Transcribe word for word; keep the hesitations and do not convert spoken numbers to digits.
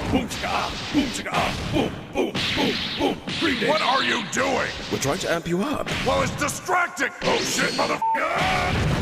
boom chicka ah, boom chicka ah, boom, boom, boom, boom. Green Day. What are you doing? We're trying to amp you up. Well, it's distracting! Oh shit, motherfucker!